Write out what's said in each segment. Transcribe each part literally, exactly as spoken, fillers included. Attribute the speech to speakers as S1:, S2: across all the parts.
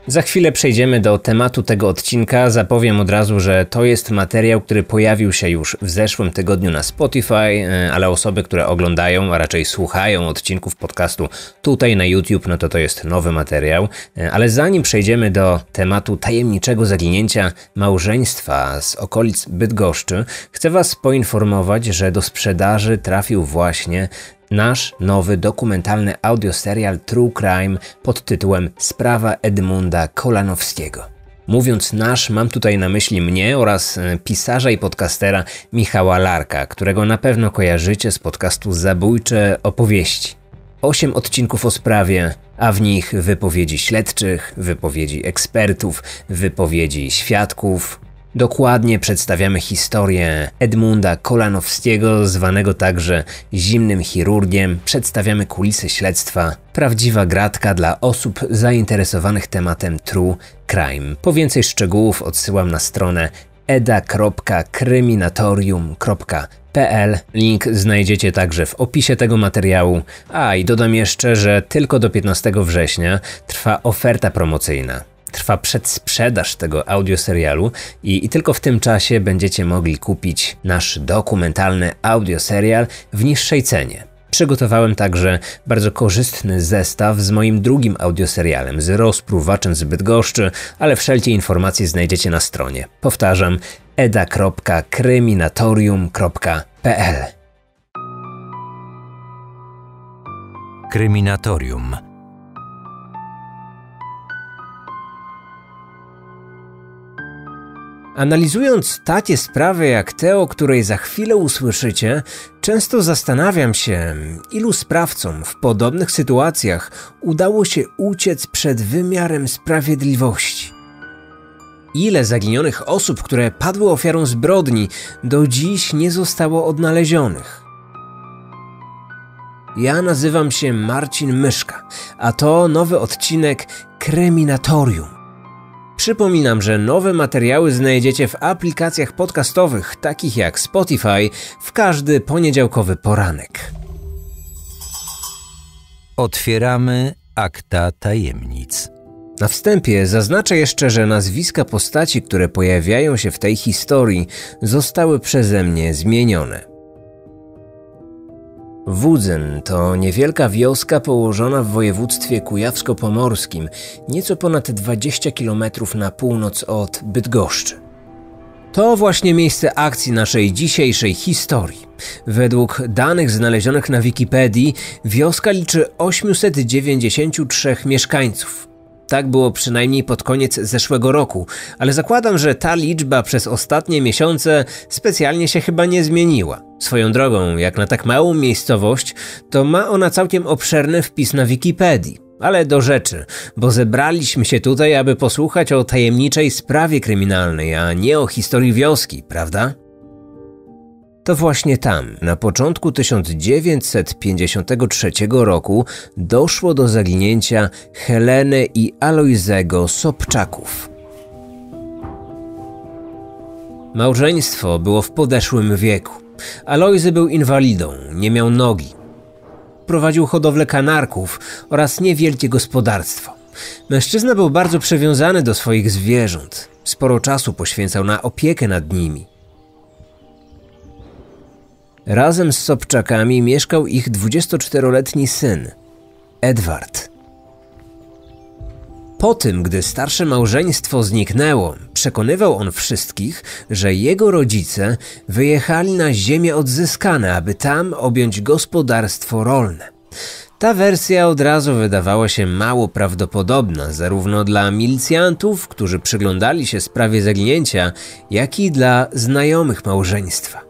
S1: Za chwilę przejdziemy do tematu tego odcinka. Zapowiem od razu, że to jest materiał, który pojawił się już w zeszłym tygodniu na Spotify, ale osoby, które oglądają, a raczej słuchają odcinków podcastu tutaj na YouTube, no to to jest nowy materiał. Ale zanim przejdziemy do tematu tajemniczego zaginięcia małżeństwa z okolic Bydgoszczy, chcę Was poinformować, że do sprzedaży trafił właśnie nasz nowy dokumentalny audioserial True Crime pod tytułem Sprawa Edmunda Kolanowskiego. Mówiąc nasz, mam tutaj na myśli mnie oraz pisarza i podcastera Michała Larka, którego na pewno kojarzycie z podcastu Zabójcze opowieści. Osiem odcinków o sprawie, a w nich wypowiedzi śledczych, wypowiedzi ekspertów, wypowiedzi świadków. Dokładnie przedstawiamy historię Edmunda Kolanowskiego, zwanego także zimnym chirurgiem. Przedstawiamy kulisy śledztwa. Prawdziwa gratka dla osób zainteresowanych tematem True Crime. Po więcej szczegółów odsyłam na stronę eda kropka kryminatorium kropka p l. Link znajdziecie także w opisie tego materiału. A i dodam jeszcze, że tylko do piętnastego września trwa oferta promocyjna. Trwa przedsprzedaż tego audioserialu i, i tylko w tym czasie będziecie mogli kupić nasz dokumentalny audioserial w niższej cenie. Przygotowałem także bardzo korzystny zestaw z moim drugim audioserialem, z rozpruwaczem z Bydgoszczy, ale wszelkie informacje znajdziecie na stronie. Powtarzam, eda kropka kryminatorium kropka p l.
S2: Kryminatorium.
S1: Analizując takie sprawy jak te, o której za chwilę usłyszycie, często zastanawiam się, ilu sprawcom w podobnych sytuacjach udało się uciec przed wymiarem sprawiedliwości. Ile zaginionych osób, które padły ofiarą zbrodni, do dziś nie zostało odnalezionych. Ja nazywam się Marcin Myszka, a to nowy odcinek Kryminatorium. Przypominam, że nowe materiały znajdziecie w aplikacjach podcastowych, takich jak Spotify, w każdy poniedziałkowy poranek.
S2: Otwieramy akta tajemnic.
S1: Na wstępie zaznaczę jeszcze, że nazwiska postaci, które pojawiają się w tej historii, zostały przeze mnie zmienione. Wódzyn to niewielka wioska położona w województwie kujawsko-pomorskim, nieco ponad dwadzieścia kilometrów na północ od Bydgoszczy. To właśnie miejsce akcji naszej dzisiejszej historii. Według danych znalezionych na Wikipedii wioska liczy osiemset dziewięćdziesiąt trzy mieszkańców. Tak było przynajmniej pod koniec zeszłego roku, ale zakładam, że ta liczba przez ostatnie miesiące specjalnie się chyba nie zmieniła. Swoją drogą, jak na tak małą miejscowość, to ma ona całkiem obszerny wpis na Wikipedii. Ale do rzeczy, bo zebraliśmy się tutaj, aby posłuchać o tajemniczej sprawie kryminalnej, a nie o historii wioski, prawda? To właśnie tam, na początku tysiąc dziewięćset pięćdziesiątego trzeciego roku doszło do zaginięcia Heleny i Alojzego Sobczaków. Małżeństwo było w podeszłym wieku. Alojzy był inwalidą, nie miał nogi. Prowadził hodowlę kanarków oraz niewielkie gospodarstwo. Mężczyzna był bardzo przywiązany do swoich zwierząt. Sporo czasu poświęcał na opiekę nad nimi. Razem z Sobczakami mieszkał ich dwudziestoczteroletni syn, Edward. Po tym, gdy starsze małżeństwo zniknęło, przekonywał on wszystkich, że jego rodzice wyjechali na ziemię odzyskane, aby tam objąć gospodarstwo rolne. Ta wersja od razu wydawała się mało prawdopodobna, zarówno dla milicjantów, którzy przyglądali się sprawie zaginięcia, jak i dla znajomych małżeństwa.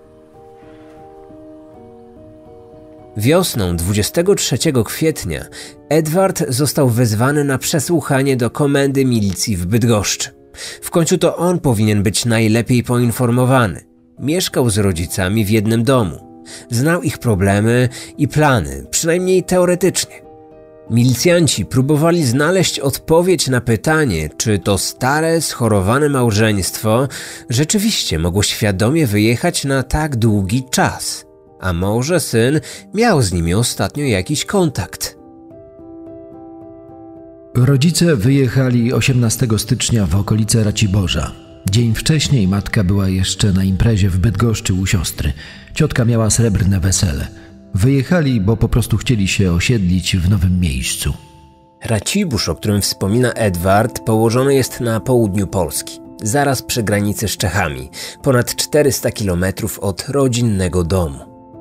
S1: Wiosną dwudziestego trzeciego kwietnia Edward został wezwany na przesłuchanie do komendy milicji w Bydgoszczy. W końcu to on powinien być najlepiej poinformowany. Mieszkał z rodzicami w jednym domu. Znał ich problemy i plany, przynajmniej teoretycznie. Milicjanci próbowali znaleźć odpowiedź na pytanie, czy to stare, schorowane małżeństwo rzeczywiście mogło świadomie wyjechać na tak długi czas. A może syn miał z nimi ostatnio jakiś kontakt?
S3: Rodzice wyjechali osiemnastego stycznia w okolice Raciborza. Dzień wcześniej matka była jeszcze na imprezie w Bydgoszczy u siostry. Ciotka miała srebrne wesele. Wyjechali, bo po prostu chcieli się osiedlić w nowym miejscu.
S1: Racibórz, o którym wspomina Edward, położony jest na południu Polski, zaraz przy granicy z Czechami, ponad czterysta kilometrów od rodzinnego domu.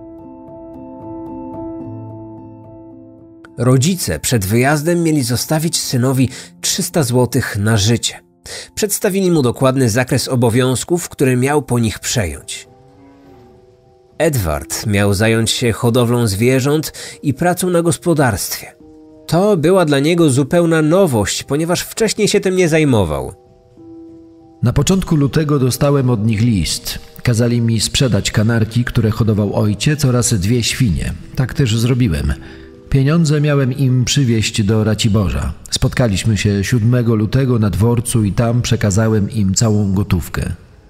S1: Rodzice przed wyjazdem mieli zostawić synowi trzysta złotych na życie. Przedstawili mu dokładny zakres obowiązków, które miał po nich przejąć. Edward miał zająć się hodowlą zwierząt i pracą na gospodarstwie. To była dla niego zupełna nowość, ponieważ wcześniej się tym nie zajmował.
S3: Na początku lutego dostałem od nich list. Kazali mi sprzedać kanarki, które hodował ojciec, oraz dwie świnie. Tak też zrobiłem. Pieniądze miałem im przywieźć do Raciborza. Spotkaliśmy się siódmego lutego na dworcu i tam przekazałem im całą gotówkę.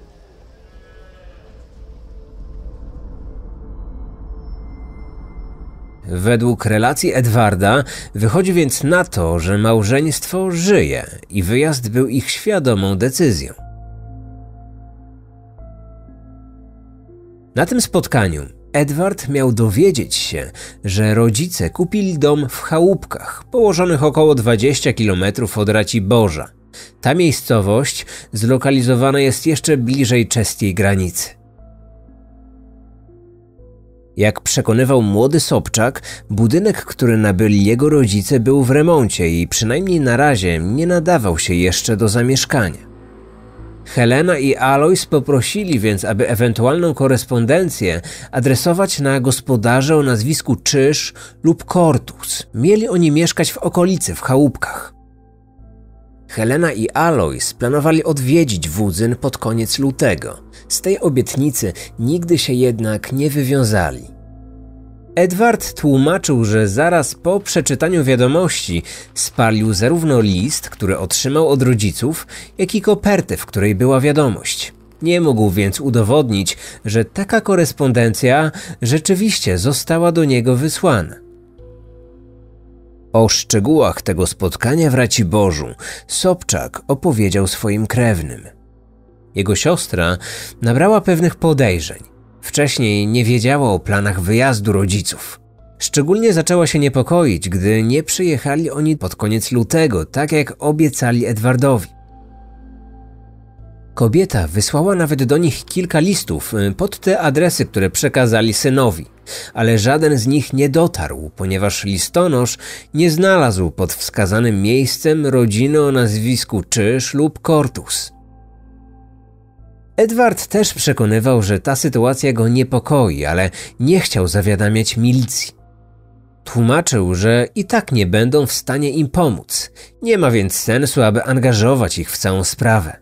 S1: Według relacji Edwarda wychodzi więc na to, że małżeństwo żyje i wyjazd był ich świadomą decyzją. Na tym spotkaniu Edward miał dowiedzieć się, że rodzice kupili dom w chałupkach, położonych około dwadzieścia kilometrów od Raciborza. Ta miejscowość zlokalizowana jest jeszcze bliżej czeskiej granicy. Jak przekonywał młody Sobczak, budynek, który nabyli jego rodzice, był w remoncie i przynajmniej na razie nie nadawał się jeszcze do zamieszkania. Helena i Alojz poprosili więc, aby ewentualną korespondencję adresować na gospodarzy o nazwisku Czyż lub Kortus. Mieli oni mieszkać w okolicy, w chałupkach. Helena i Alojz planowali odwiedzić Wudzyn pod koniec lutego. Z tej obietnicy nigdy się jednak nie wywiązali. Edward tłumaczył, że zaraz po przeczytaniu wiadomości spalił zarówno list, który otrzymał od rodziców, jak i kopertę, w której była wiadomość. Nie mógł więc udowodnić, że taka korespondencja rzeczywiście została do niego wysłana. O szczegółach tego spotkania w Raciborzu Sobczak opowiedział swoim krewnym. Jego siostra nabrała pewnych podejrzeń. Wcześniej nie wiedziała o planach wyjazdu rodziców. Szczególnie zaczęła się niepokoić, gdy nie przyjechali oni pod koniec lutego, tak jak obiecali Edwardowi. Kobieta wysłała nawet do nich kilka listów pod te adresy, które przekazali synowi, ale żaden z nich nie dotarł, ponieważ listonosz nie znalazł pod wskazanym miejscem rodziny o nazwisku Czyż lub Kortus. Edward też przekonywał, że ta sytuacja go niepokoi, ale nie chciał zawiadamiać milicji. Tłumaczył, że i tak nie będą w stanie im pomóc, nie ma więc sensu, aby angażować ich w całą sprawę.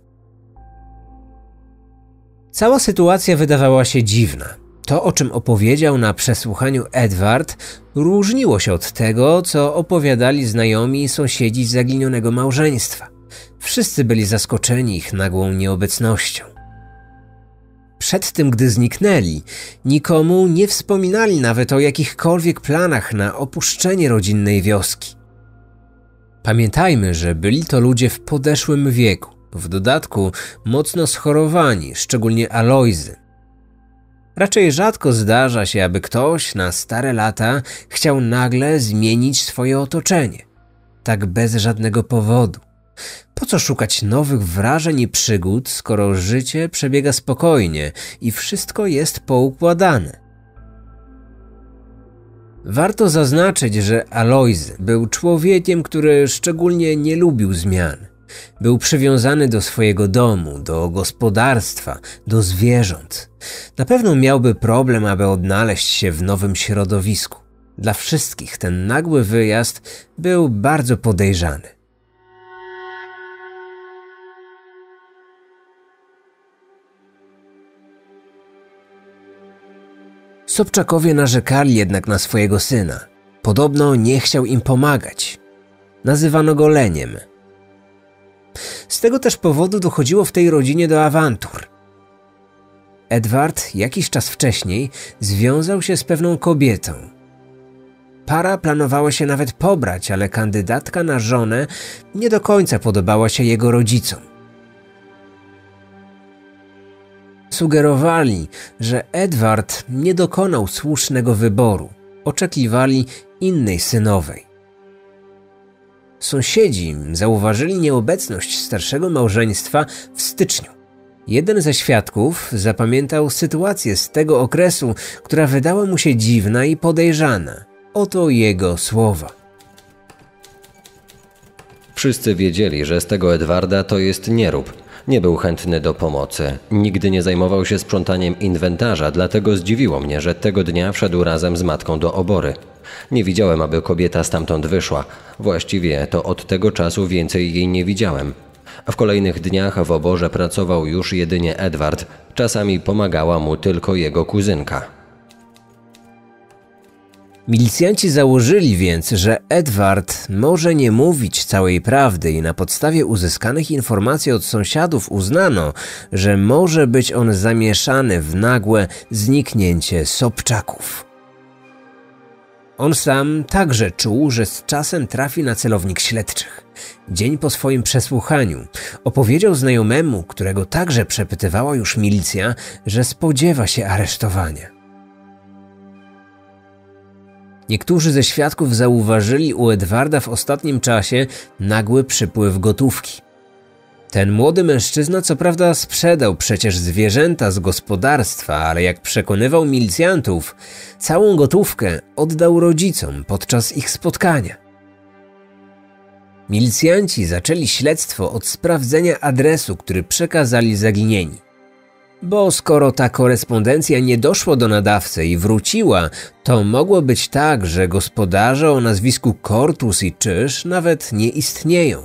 S1: Cała sytuacja wydawała się dziwna. To, o czym opowiedział na przesłuchaniu Edward, różniło się od tego, co opowiadali znajomi i sąsiedzi zaginionego małżeństwa. Wszyscy byli zaskoczeni ich nagłą nieobecnością. Przed tym, gdy zniknęli, nikomu nie wspominali nawet o jakichkolwiek planach na opuszczenie rodzinnej wioski. Pamiętajmy, że byli to ludzie w podeszłym wieku, w dodatku mocno schorowani, szczególnie Alojzy. Raczej rzadko zdarza się, aby ktoś na stare lata chciał nagle zmienić swoje otoczenie, tak bez żadnego powodu. Po co szukać nowych wrażeń i przygód, skoro życie przebiega spokojnie i wszystko jest poukładane? Warto zaznaczyć, że Alojzy był człowiekiem, który szczególnie nie lubił zmian. Był przywiązany do swojego domu, do gospodarstwa, do zwierząt. Na pewno miałby problem, aby odnaleźć się w nowym środowisku. Dla wszystkich ten nagły wyjazd był bardzo podejrzany. Sobczakowie narzekali jednak na swojego syna. Podobno nie chciał im pomagać. Nazywano go leniem. Z tego też powodu dochodziło w tej rodzinie do awantur. Edward jakiś czas wcześniej związał się z pewną kobietą. para planowała się nawet pobrać, ale kandydatka na żonę nie do końca podobała się jego rodzicom. Sugerowali, że Edward nie dokonał słusznego wyboru. Oczekiwali innej synowej. Sąsiedzi zauważyli nieobecność starszego małżeństwa w styczniu. Jeden ze świadków zapamiętał sytuację z tego okresu, która wydała mu się dziwna i podejrzana. Oto jego słowa.
S4: Wszyscy wiedzieli, że z tego Edwarda to jest nierób. Nie był chętny do pomocy. Nigdy nie zajmował się sprzątaniem inwentarza, dlatego zdziwiło mnie, że tego dnia wszedł razem z matką do obory. Nie widziałem, aby kobieta stamtąd wyszła. Właściwie to od tego czasu więcej jej nie widziałem. W kolejnych dniach w oborze pracował już jedynie Edward. Czasami pomagała mu tylko jego kuzynka.
S1: Milicjanci założyli więc, że Edward może nie mówić całej prawdy i na podstawie uzyskanych informacji od sąsiadów uznano, że może być on zamieszany w nagłe zniknięcie Sobczaków. On sam także czuł, że z czasem trafi na celownik śledczych. Dzień po swoim przesłuchaniu opowiedział znajomemu, którego także przepytywała już milicja, że spodziewa się aresztowania. Niektórzy ze świadków zauważyli u Edwarda w ostatnim czasie nagły przypływ gotówki. Ten młody mężczyzna co prawda sprzedał przecież zwierzęta z gospodarstwa, ale jak przekonywał milicjantów, całą gotówkę oddał rodzicom podczas ich spotkania. Milicjanci zaczęli śledztwo od sprawdzenia adresu, który przekazali zaginieni. Bo skoro ta korespondencja nie doszła do nadawcy i wróciła, to mogło być tak, że gospodarze o nazwisku Kortus i Czyż nawet nie istnieją.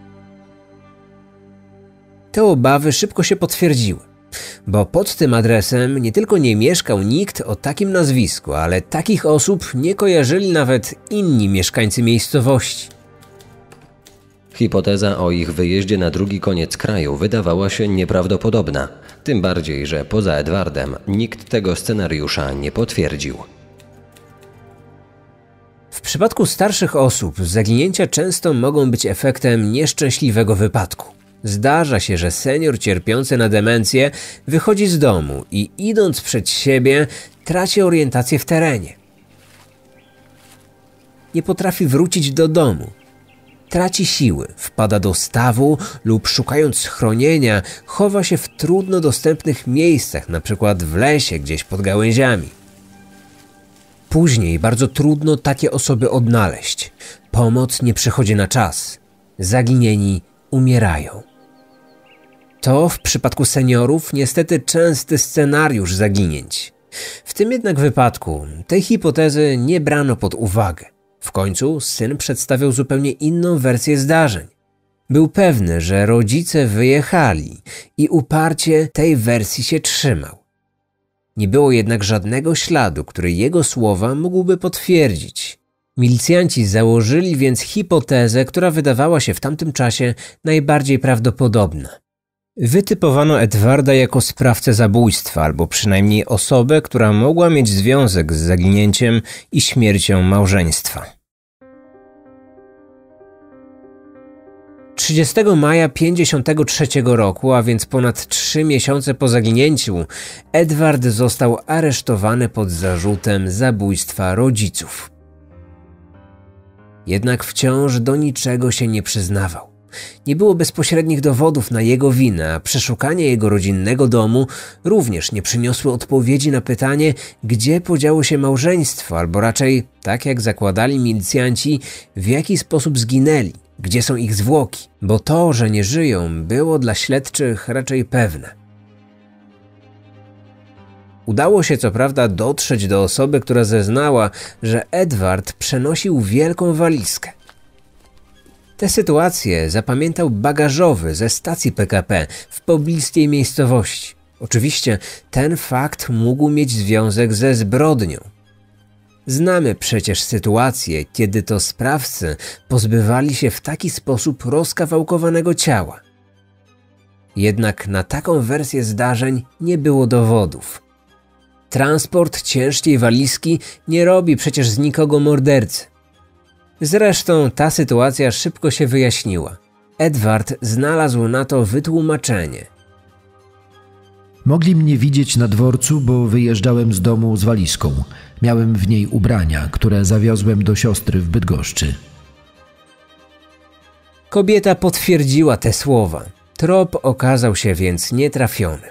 S1: Te obawy szybko się potwierdziły, bo pod tym adresem nie tylko nie mieszkał nikt o takim nazwisku, ale takich osób nie kojarzyli nawet inni mieszkańcy miejscowości.
S4: Hipoteza o ich wyjeździe na drugi koniec kraju wydawała się nieprawdopodobna, tym bardziej, że poza Edwardem nikt tego scenariusza nie potwierdził.
S1: W przypadku starszych osób zaginięcia często mogą być efektem nieszczęśliwego wypadku. Zdarza się, że senior cierpiący na demencję wychodzi z domu i idąc przed siebie traci orientację w terenie. Nie potrafi wrócić do domu. Traci siły, wpada do stawu lub szukając schronienia chowa się w trudno dostępnych miejscach, np. w lesie gdzieś pod gałęziami. Później bardzo trudno takie osoby odnaleźć. Pomoc nie przychodzi na czas. Zaginieni umierają. To w przypadku seniorów niestety częsty scenariusz zaginięć. W tym jednak wypadku tej hipotezy nie brano pod uwagę. W końcu syn przedstawiał zupełnie inną wersję zdarzeń. Był pewny, że rodzice wyjechali i uparcie tej wersji się trzymał. Nie było jednak żadnego śladu, który jego słowa mógłby potwierdzić. Milicjanci założyli więc hipotezę, która wydawała się w tamtym czasie najbardziej prawdopodobna. Wytypowano Edwarda jako sprawcę zabójstwa, albo przynajmniej osobę, która mogła mieć związek z zaginięciem i śmiercią małżeństwa. trzydziestego maja pięćdziesiątego trzeciego roku, a więc ponad trzy miesiące po zaginięciu, Edward został aresztowany pod zarzutem zabójstwa rodziców. Jednak wciąż do niczego się nie przyznawał. Nie było bezpośrednich dowodów na jego winę, a przeszukanie jego rodzinnego domu również nie przyniosło odpowiedzi na pytanie, gdzie podziało się małżeństwo, albo raczej, tak jak zakładali milicjanci, w jaki sposób zginęli, gdzie są ich zwłoki, bo to, że nie żyją, było dla śledczych raczej pewne. Udało się co prawda dotrzeć do osoby, która zeznała, że Edward przenosił wielką walizkę. Tę sytuację zapamiętał bagażowy ze stacji P K P w pobliskiej miejscowości. Oczywiście ten fakt mógł mieć związek ze zbrodnią. Znamy przecież sytuację, kiedy to sprawcy pozbywali się w taki sposób rozkawałkowanego ciała. Jednak na taką wersję zdarzeń nie było dowodów. Transport ciężkiej walizki nie robi przecież z nikogo mordercy. Zresztą ta sytuacja szybko się wyjaśniła. Edward znalazł na to wytłumaczenie.
S3: Mogli mnie widzieć na dworcu, bo wyjeżdżałem z domu z walizką. Miałem w niej ubrania, które zawiozłem do siostry w Bydgoszczy.
S1: Kobieta potwierdziła te słowa. Trop okazał się więc nietrafiony.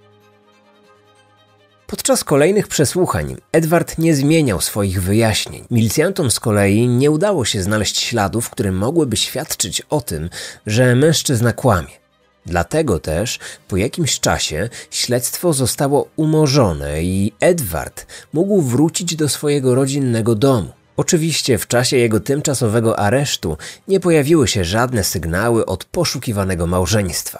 S1: Podczas kolejnych przesłuchań Edward nie zmieniał swoich wyjaśnień. Milicjantom z kolei nie udało się znaleźć śladów, które mogłyby świadczyć o tym, że mężczyzna kłamie. Dlatego też po jakimś czasie śledztwo zostało umorzone i Edward mógł wrócić do swojego rodzinnego domu. Oczywiście w czasie jego tymczasowego aresztu nie pojawiły się żadne sygnały od poszukiwanego małżeństwa.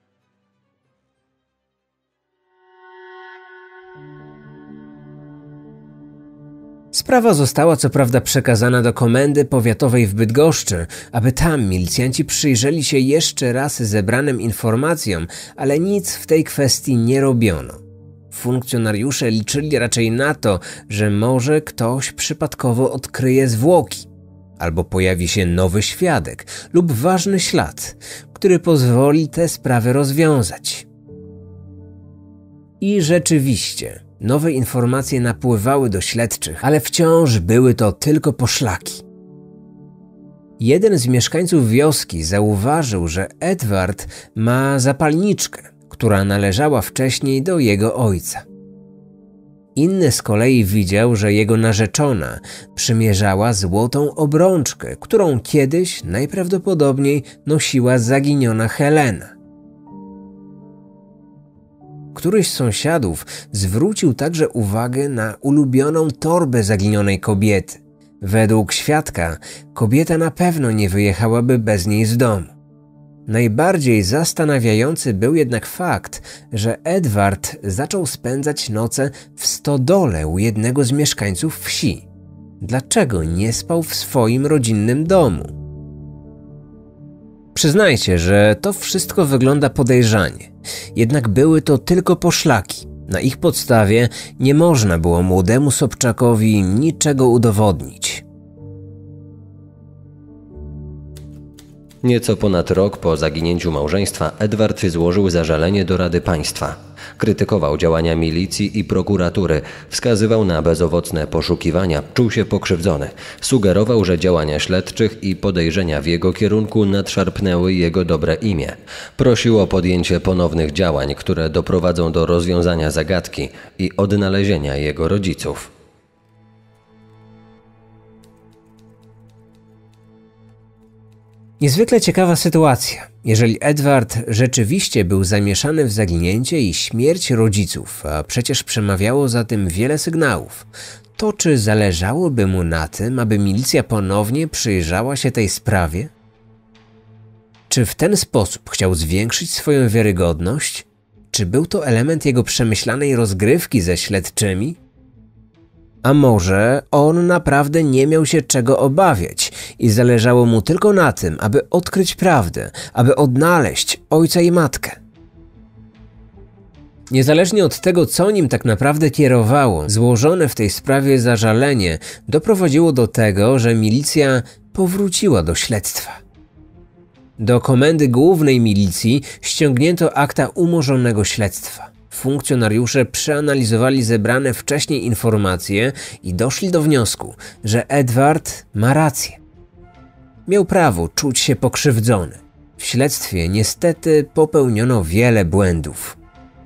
S1: Sprawa została co prawda przekazana do komendy powiatowej w Bydgoszczy, aby tam milicjanci przyjrzeli się jeszcze raz zebranym informacjom, ale nic w tej kwestii nie robiono. Funkcjonariusze liczyli raczej na to, że może ktoś przypadkowo odkryje zwłoki, albo pojawi się nowy świadek lub ważny ślad, który pozwoli tę sprawę rozwiązać. I rzeczywiście, nowe informacje napływały do śledczych, ale wciąż były to tylko poszlaki. Jeden z mieszkańców wioski zauważył, że Edward ma zapalniczkę, która należała wcześniej do jego ojca. Inny z kolei widział, że jego narzeczona przymierzała złotą obrączkę, którą kiedyś najprawdopodobniej nosiła zaginiona Helena. Któryś z sąsiadów zwrócił także uwagę na ulubioną torbę zaginionej kobiety. Według świadka kobieta na pewno nie wyjechałaby bez niej z domu. Najbardziej zastanawiający był jednak fakt, że Edward zaczął spędzać noce w stodole u jednego z mieszkańców wsi. Dlaczego nie spał w swoim rodzinnym domu? Przyznajcie, że to wszystko wygląda podejrzanie, jednak były to tylko poszlaki. Na ich podstawie nie można było młodemu Sobczakowi niczego udowodnić.
S4: Nieco ponad rok po zaginięciu małżeństwa Edward złożył zażalenie do Rady Państwa. Krytykował działania milicji i prokuratury, wskazywał na bezowocne poszukiwania, czuł się pokrzywdzony. Sugerował, że działania śledczych i podejrzenia w jego kierunku nadszarpnęły jego dobre imię. Prosił o podjęcie ponownych działań, które doprowadzą do rozwiązania zagadki i odnalezienia jego rodziców.
S1: Niezwykle ciekawa sytuacja. Jeżeli Edward rzeczywiście był zamieszany w zaginięcie i śmierć rodziców, a przecież przemawiało za tym wiele sygnałów, to czy zależałoby mu na tym, aby milicja ponownie przyjrzała się tej sprawie? Czy w ten sposób chciał zwiększyć swoją wiarygodność? Czy był to element jego przemyślanej rozgrywki ze śledczymi? A może on naprawdę nie miał się czego obawiać i zależało mu tylko na tym, aby odkryć prawdę, aby odnaleźć ojca i matkę? Niezależnie od tego, co nim tak naprawdę kierowało, złożone w tej sprawie zażalenie doprowadziło do tego, że milicja powróciła do śledztwa. Do komendy głównej milicji ściągnięto akta umorzonego śledztwa. Funkcjonariusze przeanalizowali zebrane wcześniej informacje i doszli do wniosku, że Edward ma rację. Miał prawo czuć się pokrzywdzony. W śledztwie niestety popełniono wiele błędów.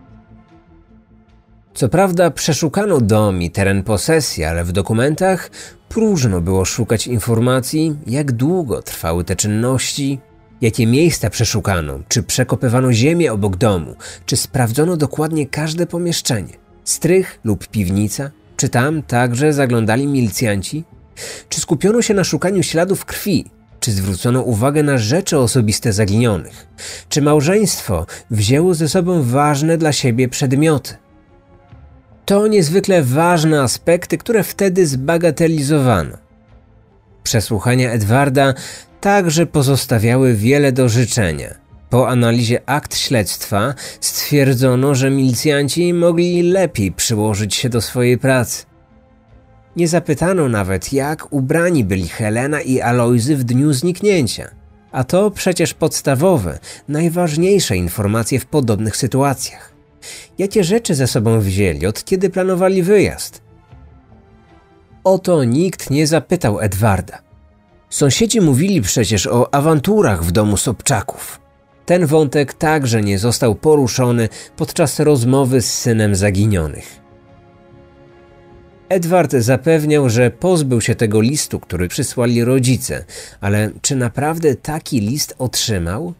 S1: Co prawda przeszukano dom i teren posesji, ale w dokumentach próżno było szukać informacji, jak długo trwały te czynności, jakie miejsca przeszukano, czy przekopywano ziemię obok domu, czy sprawdzono dokładnie każde pomieszczenie, strych lub piwnica, czy tam także zaglądali milicjanci, czy skupiono się na szukaniu śladów krwi, czy zwrócono uwagę na rzeczy osobiste zaginionych, czy małżeństwo wzięło ze sobą ważne dla siebie przedmioty. To niezwykle ważne aspekty, które wtedy zbagatelizowano. Przesłuchania Edwarda także pozostawiały wiele do życzenia. Po analizie akt śledztwa stwierdzono, że milicjanci mogli lepiej przyłożyć się do swojej pracy. Nie zapytano nawet, jak ubrani byli Helena i Alojzy w dniu zniknięcia, a to przecież podstawowe, najważniejsze informacje w podobnych sytuacjach. Jakie rzeczy ze sobą wzięli, od kiedy planowali wyjazd? O to nikt nie zapytał Edwarda. Sąsiedzi mówili przecież o awanturach w domu Sobczaków. Ten wątek także nie został poruszony podczas rozmowy z synem zaginionych. Edward zapewniał, że pozbył się tego listu, który przysłali rodzice, ale czy naprawdę taki list otrzymał?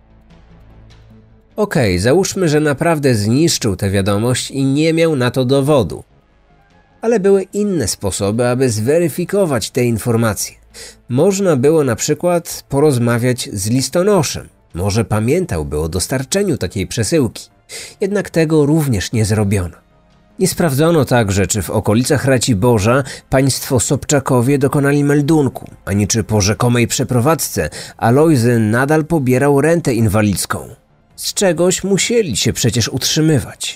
S1: Okej, załóżmy, że naprawdę zniszczył tę wiadomość i nie miał na to dowodu. Ale były inne sposoby, aby zweryfikować te informacje. Można było na przykład porozmawiać z listonoszem. Może pamiętałby o dostarczeniu takiej przesyłki. Jednak tego również nie zrobiono. Nie sprawdzono także, czy w okolicach Raciborza państwo Sobczakowie dokonali meldunku, ani czy po rzekomej przeprowadzce Alojzy nadal pobierał rentę inwalidzką. Z czegoś musieli się przecież utrzymywać.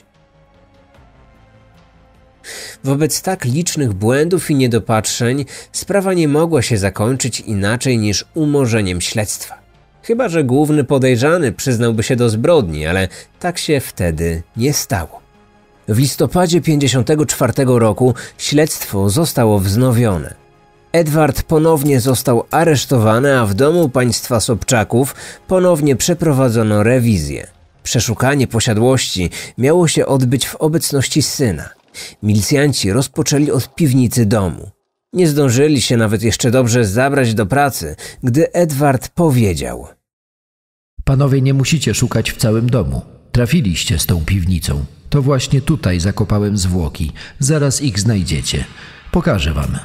S1: Wobec tak licznych błędów i niedopatrzeń sprawa nie mogła się zakończyć inaczej niż umorzeniem śledztwa. Chyba że główny podejrzany przyznałby się do zbrodni, ale tak się wtedy nie stało. W listopadzie pięćdziesiątego czwartego roku śledztwo zostało wznowione. Edward ponownie został aresztowany, a w domu państwa Sobczaków ponownie przeprowadzono rewizję. Przeszukanie posiadłości miało się odbyć w obecności syna. Milicjanci rozpoczęli od piwnicy domu. Nie zdążyli się nawet jeszcze dobrze zabrać do pracy, gdy Edward powiedział:
S3: Panowie nie musicie szukać w całym domu. Trafiliście z tą piwnicą. To właśnie tutaj zakopałem zwłoki. Zaraz ich znajdziecie. Pokażę wam.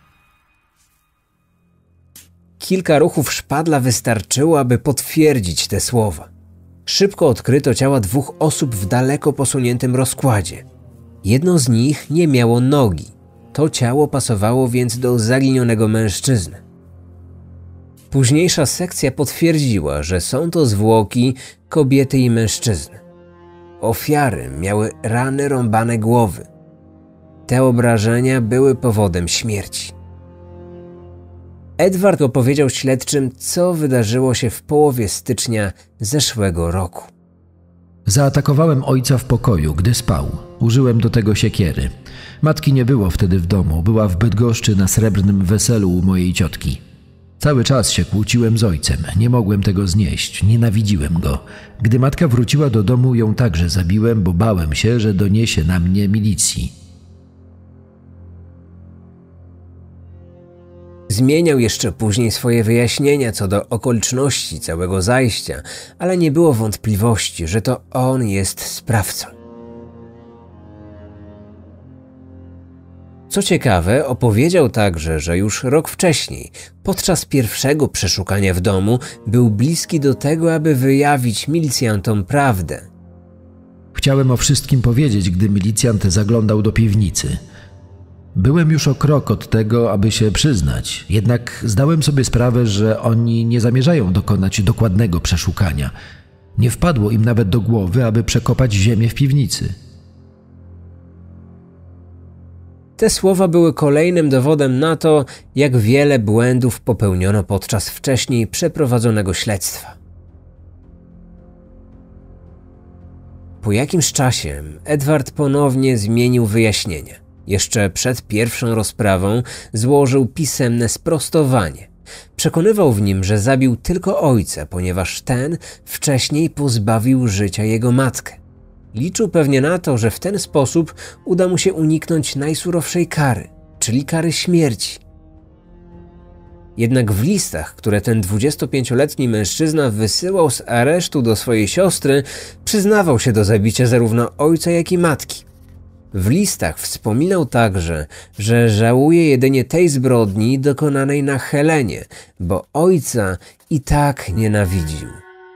S1: Kilka ruchów szpadla wystarczyło, aby potwierdzić te słowa. Szybko odkryto ciała dwóch osób w daleko posuniętym rozkładzie. Jedno z nich nie miało nogi. To ciało pasowało więc do zaginionego mężczyzny. Późniejsza sekcja potwierdziła, że są to zwłoki kobiety i mężczyzny. Ofiary miały rany rąbane głowy. Te obrażenia były powodem śmierci. Edward opowiedział śledczym, co wydarzyło się w połowie stycznia zeszłego roku.
S3: Zaatakowałem ojca w pokoju, gdy spał. Użyłem do tego siekiery. Matki nie było wtedy w domu, była w Bydgoszczy na srebrnym weselu u mojej ciotki. Cały czas się kłóciłem z ojcem, nie mogłem tego znieść, nienawidziłem go. Gdy matka wróciła do domu, ją także zabiłem, bo bałem się, że doniesie na mnie milicji.
S1: Zmieniał jeszcze później swoje wyjaśnienia co do okoliczności całego zajścia, ale nie było wątpliwości, że to on jest sprawcą. Co ciekawe, opowiedział także, że już rok wcześniej, podczas pierwszego przeszukania w domu, był bliski do tego, aby wyjawić milicjantom prawdę.
S3: Chciałem o wszystkim powiedzieć, gdy milicjant zaglądał do piwnicy. Byłem już o krok od tego, aby się przyznać, jednak zdałem sobie sprawę, że oni nie zamierzają dokonać dokładnego przeszukania. Nie wpadło im nawet do głowy, aby przekopać ziemię w piwnicy.
S1: Te słowa były kolejnym dowodem na to, jak wiele błędów popełniono podczas wcześniej przeprowadzonego śledztwa. Po jakimś czasie Edward ponownie zmienił wyjaśnienia. Jeszcze przed pierwszą rozprawą złożył pisemne sprostowanie. Przekonywał w nim, że zabił tylko ojca, ponieważ ten wcześniej pozbawił życia jego matkę. Liczył pewnie na to, że w ten sposób uda mu się uniknąć najsurowszej kary, czyli kary śmierci. Jednak w listach, które ten dwudziestopięcioletni mężczyzna wysyłał z aresztu do swojej siostry, przyznawał się do zabicia zarówno ojca, jak i matki. W listach wspominał także, że żałuje jedynie tej zbrodni dokonanej na Helenie, bo ojca i tak nienawidził.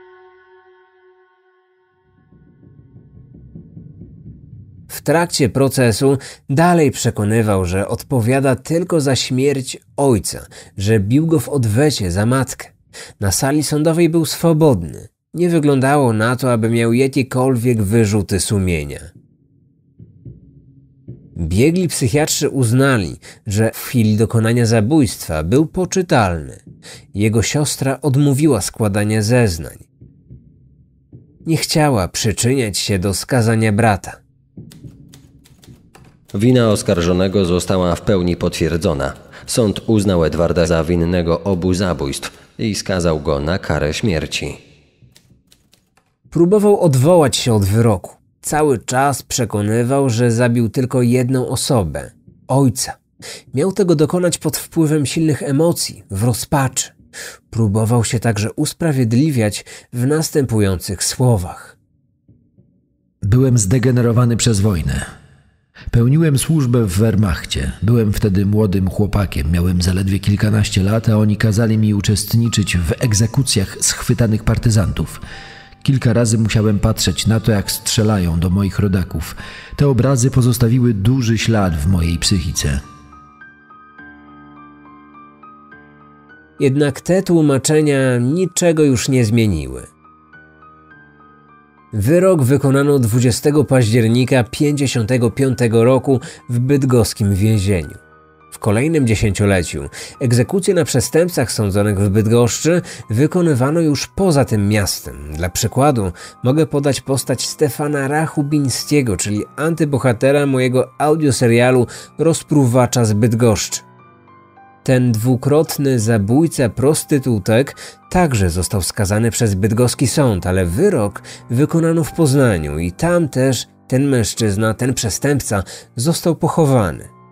S1: W trakcie procesu dalej przekonywał, że odpowiada tylko za śmierć ojca, że bił go w odwecie za matkę. Na sali sądowej był swobodny. Nie wyglądało na to, aby miał jakiekolwiek wyrzuty sumienia. Biegli psychiatrzy uznali, że w chwili dokonania zabójstwa był poczytalny. Jego siostra odmówiła składania zeznań. Nie chciała przyczyniać się do skazania brata.
S4: Wina oskarżonego została w pełni potwierdzona. Sąd uznał Edwarda za winnego obu zabójstw i skazał go na karę śmierci.
S1: Próbował odwołać się od wyroku. Cały czas przekonywał, że zabił tylko jedną osobę – ojca. Miał tego dokonać pod wpływem silnych emocji, w rozpaczy. Próbował się także usprawiedliwiać w następujących słowach.
S3: Byłem zdegenerowany przez wojnę. Pełniłem służbę w Wehrmachcie. Byłem wtedy młodym chłopakiem. Miałem zaledwie kilkanaście lat, a oni kazali mi uczestniczyć w egzekucjach schwytanych partyzantów. Kilka razy musiałem patrzeć na to, jak strzelają do moich rodaków. Te obrazy pozostawiły duży ślad w mojej psychice.
S1: Jednak te tłumaczenia niczego już nie zmieniły. Wyrok wykonano dwudziestego października pięćdziesiątego piątego roku w bydgoskim więzieniu. W kolejnym dziesięcioleciu egzekucje na przestępcach sądzonych w Bydgoszczy wykonywano już poza tym miastem. Dla przykładu mogę podać postać Stefana Rachubińskiego, czyli antybohatera mojego audioserialu Rozpruwacza z Bydgoszczy. Ten dwukrotny zabójca prostytutek także został skazany przez bydgoski sąd, ale wyrok wykonano w Poznaniu i tam też ten mężczyzna, ten przestępca został pochowany.